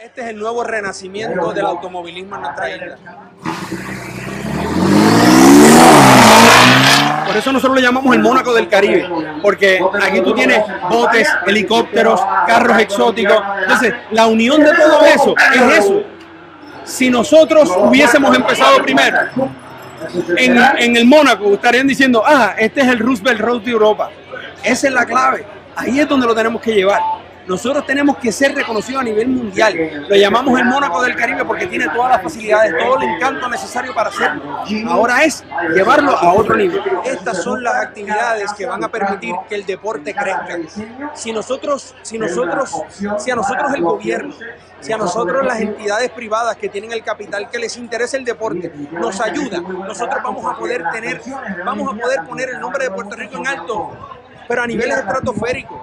Este es el nuevo renacimiento del automovilismo en nuestra isla. Por eso nosotros le llamamos el Mónaco del Caribe, porque aquí tú tienes botes, helicópteros, carros exóticos. Entonces, la unión de todo eso es eso. Si nosotros hubiésemos empezado primero en el Mónaco, estarían diciendo, este es el Roosevelt Road de Europa. Esa es la clave. Ahí es donde lo tenemos que llevar. Nosotros tenemos que ser reconocidos a nivel mundial. Lo llamamos el Mónaco del Caribe porque tiene todas las facilidades, todo el encanto necesario para hacerlo. Ahora es llevarlo a otro nivel. Estas son las actividades que van a permitir que el deporte crezca. Si a nosotros el gobierno, si a nosotros las entidades privadas que tienen el capital que les interesa el deporte nos ayuda, nosotros vamos a poder poner el nombre de Puerto Rico en alto, pero a niveles estratosféricos.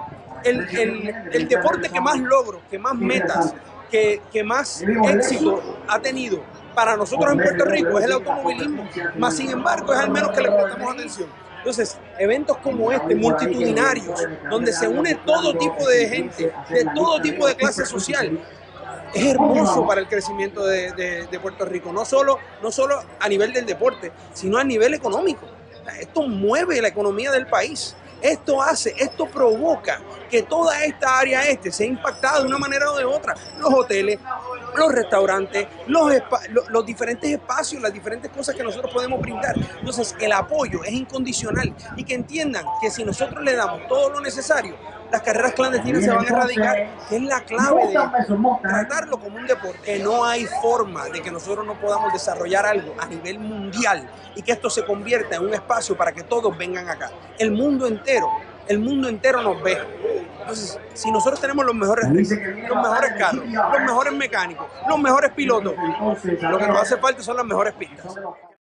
El deporte que más logros, que más metas, que más éxito ha tenido para nosotros en Puerto Rico es el automovilismo, más sin embargo es al menos que le prestamos atención. Entonces, eventos como este, multitudinarios, donde se une todo tipo de gente, de todo tipo de clase social, es hermoso para el crecimiento de Puerto Rico, no solo a nivel del deporte, sino a nivel económico. Esto mueve la economía del país. Esto provoca que toda esta área sea impactada de una manera o de otra. Los hoteles, los restaurantes, los diferentes espacios, las diferentes cosas que nosotros podemos brindar. Entonces, el apoyo es incondicional y que entiendan que si nosotros le damos todo lo necesario, las carreras clandestinas se van a erradicar, que es la clave de tratarlo como un deporte. Que no hay forma de que nosotros no podamos desarrollar algo a nivel mundial y que esto se convierta en un espacio para que todos vengan acá. El mundo entero nos ve. Entonces, si nosotros tenemos los mejores rings, los mejores carros, los mejores mecánicos, los mejores pilotos, lo que nos hace falta son las mejores pistas.